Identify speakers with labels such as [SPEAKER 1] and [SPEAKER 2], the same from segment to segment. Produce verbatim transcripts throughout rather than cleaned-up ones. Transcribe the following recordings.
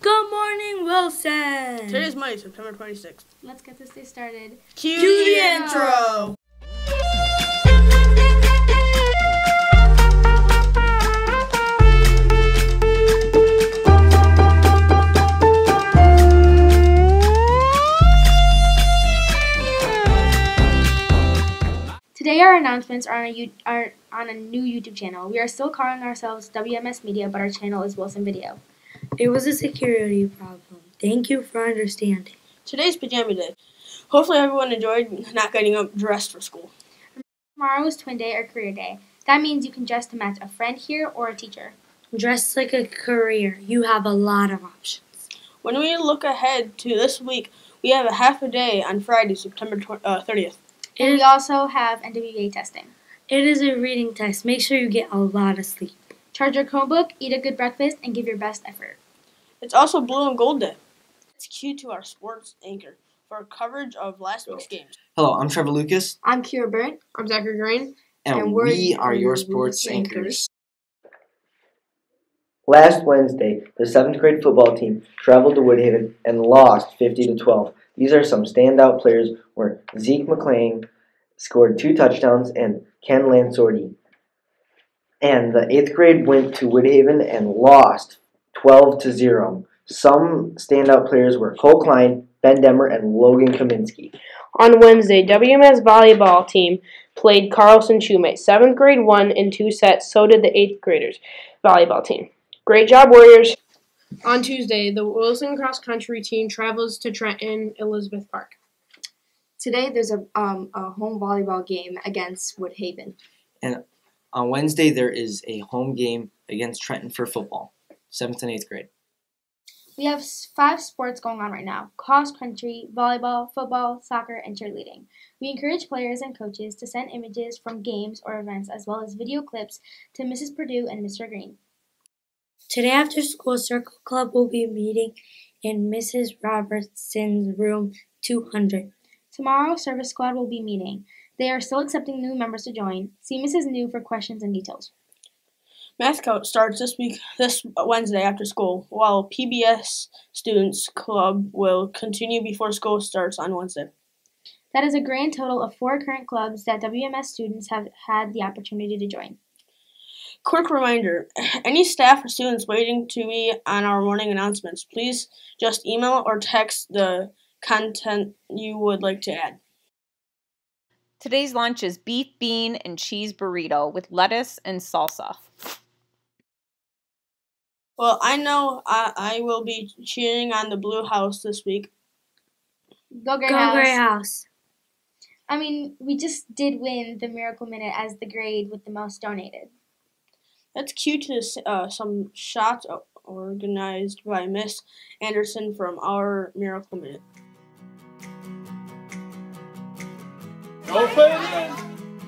[SPEAKER 1] Good morning, Wilson.
[SPEAKER 2] Today is Monday, September twenty-sixth.
[SPEAKER 3] Let's get this day started.
[SPEAKER 2] Cue, Cue the intro.
[SPEAKER 3] Today our announcements are on, a, are on a new YouTube channel. We are still calling ourselves W M S Media, but our channel is Wilson Video.
[SPEAKER 1] It was a security problem. Thank you for understanding.
[SPEAKER 2] Today's pajama day. Hopefully everyone enjoyed not getting up dressed for school.
[SPEAKER 3] Tomorrow is Twin Day or Career Day. That means you can dress to match a friend here or a teacher.
[SPEAKER 1] Dress like a career. You have a lot of options.
[SPEAKER 2] When we look ahead to this week, we have a half a day on Friday, September thirtieth.
[SPEAKER 3] And we also have N W A testing.
[SPEAKER 1] It is a reading test. Make sure you get a lot of sleep.
[SPEAKER 3] Charge your Chromebook, eat a good breakfast, and give your best effort.
[SPEAKER 2] It's also Blue and Gold Day. Let's cue to our sports anchor for coverage of last week's games.
[SPEAKER 4] Hello, I'm Trevor Lucas.
[SPEAKER 3] I'm Kira Burnt.
[SPEAKER 2] I'm Zachary Green.
[SPEAKER 4] And, and we are your sports anchors. anchors.
[SPEAKER 5] Last Wednesday, the seventh grade football team traveled to Woodhaven and lost fifty to twelve. These are some standout players where Zeke McClain scored two touchdowns and Ken Lansordi. And the eighth grade went to Woodhaven and lost twelve to zero. Some standout players were Cole Klein, Ben Demmer, and Logan Kaminsky.
[SPEAKER 6] On Wednesday, W M S volleyball team played Carlson Shumate. seventh grade won in two sets, so did the eighth graders volleyball team. Great job, Warriors!
[SPEAKER 7] On Tuesday, the Wilson cross-country team travels to Trenton Elizabeth Park.
[SPEAKER 8] Today, there's a, um, a home volleyball game against Woodhaven.
[SPEAKER 4] And on Wednesday, there is a home game against Trenton for football, seventh and eighth grade.
[SPEAKER 3] We have five sports going on right now: cross-country, volleyball, football, soccer, and cheerleading. We encourage players and coaches to send images from games or events as well as video clips to Missus Purdue and Mister Green.
[SPEAKER 1] Today after school, Circle Club will be meeting in Missus Robertson's room two hundred.
[SPEAKER 3] Tomorrow, Service Squad will be meeting. They are still accepting new members to join. See Missus New for questions and details.
[SPEAKER 2] Math Coach starts this week, this Wednesday after school, while P B S Students Club will continue before school starts on Wednesday.
[SPEAKER 3] That is a grand total of four current clubs that W M S students have had the opportunity to join.
[SPEAKER 2] Quick reminder, any staff or students waiting to be on our morning announcements, please just email or text the content you would like to add.
[SPEAKER 9] Today's lunch is beef, bean, and cheese burrito with lettuce and salsa.
[SPEAKER 2] Well, I know I, I will be cheering on the Blue House this week.
[SPEAKER 3] Go Gray
[SPEAKER 1] Go
[SPEAKER 3] House.
[SPEAKER 1] Gray House.
[SPEAKER 3] I mean, we just did win the Miracle Minute as the grade with the most donated.
[SPEAKER 2] Let's cue to uh, some shots organized by Miss Anderson from our Miracle Minute.
[SPEAKER 10] Open!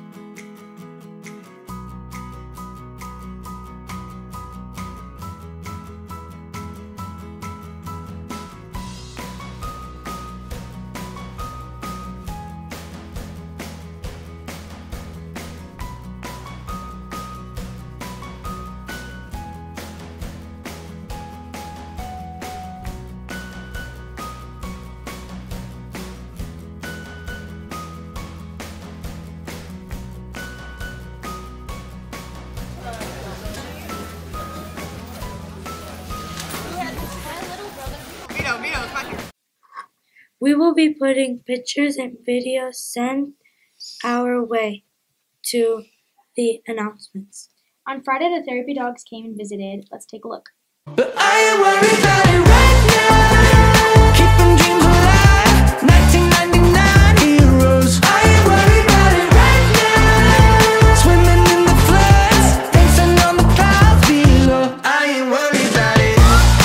[SPEAKER 1] We will be putting pictures and videos sent our way to the announcements.
[SPEAKER 3] On Friday, the therapy dogs came and visited. Let's take a look.
[SPEAKER 11] But I ain't worried about it right now. Keeping dreams alive. nineteen ninety-nine heroes. I ain't worried about it right now. Swimming in the floods, dancing on the clouds below. I ain't worried about it.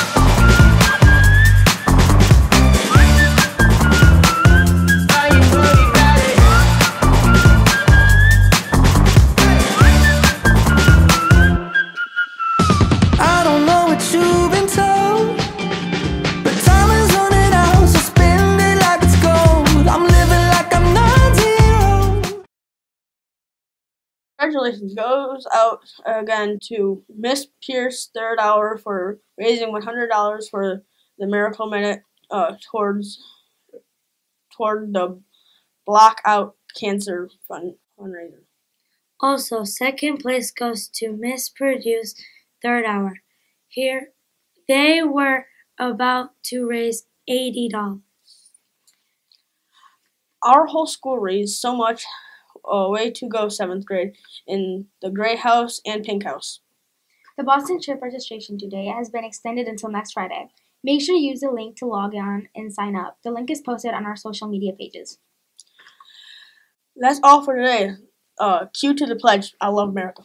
[SPEAKER 11] I ain't worried about it. I don't know what you've been told, but time is running out, so spend it like it's gold. I'm living like I'm non-zero.
[SPEAKER 2] Congratulations goes out again to Miss Pierce Third Hour for raising one hundred dollars for the Miracle Minute uh, towards toward the Block Out Cancer Fund fundraiser.
[SPEAKER 1] Also, second place goes to Miss Purdue's Third Hour. Here, they were about to raise eighty dollars.
[SPEAKER 2] Our whole school raised so much. Uh, way to go, seventh grade, in the Gray House and Pink House.
[SPEAKER 3] The Boston trip registration today has been extended until next Friday. Make sure you use the link to log on and sign up. The link is posted on our social media pages.
[SPEAKER 2] That's all for today. Uh, cue to the pledge. I love America.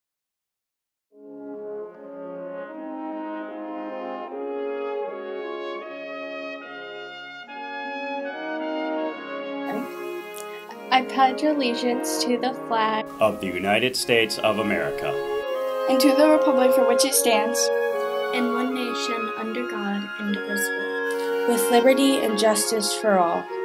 [SPEAKER 10] I pledge allegiance to the flag
[SPEAKER 12] of the United States of America
[SPEAKER 10] and to the republic for which it stands,
[SPEAKER 1] in one nation under God, indivisible,
[SPEAKER 7] with liberty and justice for all.